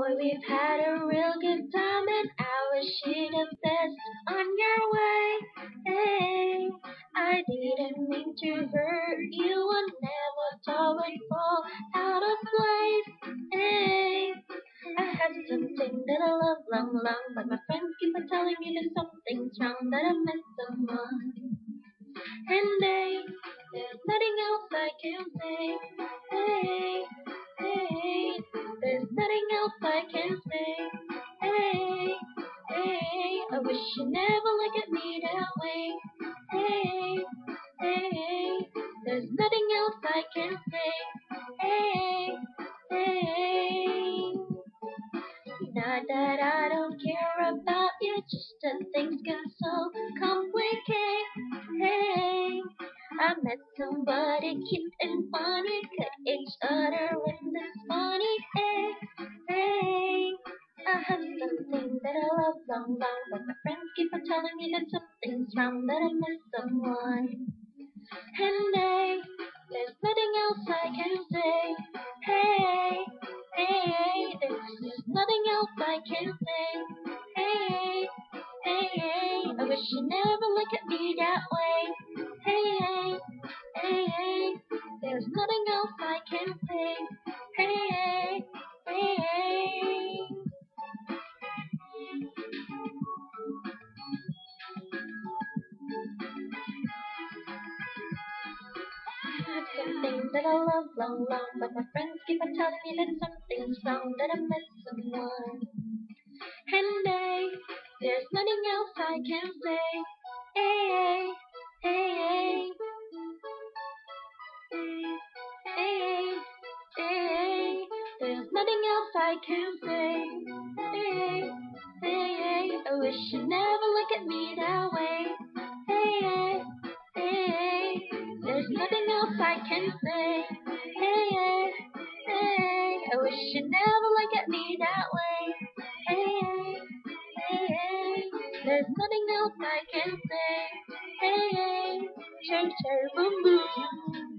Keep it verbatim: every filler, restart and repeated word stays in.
boy, we've had a real good time, and I wish you the best on your way. Hey, I didn't mean to hurt you, I never thought we'd fall out of place. Hey, I had something that I love long, long, but my friends keep on telling me that something's wrong, that I missed someone. And hey, there's nothing else I can say. Hey, hey, there's nothing else I can say. Hey, hey, I wish you never look at me that way. Hey, hey, there's nothing else I can say. Hey, hey, not that I don't care about you, just that things get so complicated. Hey, I met somebody cute and funny, cut each other in this funny. Hey, hey, I have something that I love long, long, but my friends keep on telling me that something's wrong, that I miss someone. And hey, there's nothing else I can say. Hey, hey, there's just nothing else I can say. Hey, hey, hey, I wish you never look at me that way. Hey, hey, hey, hey, there's nothing else I can say. Hey, hey, hey, hey. Have something that I love long, long, but my friends keep on telling me that something's wrong, that I miss someone. And hey, there's nothing else I can say. Hey, hey, hey, hey, hey, hey, there's nothing else I can say. Hey, hey, hey, I wish you never look at me that way. Hey, hey, hey, there's nothing else I can say. Hey, hey, hey, I wish you never look at me that way. Hey, hey, hey, there's nothing else I can say. Hey, hey, cherry, cherry, boom, boom.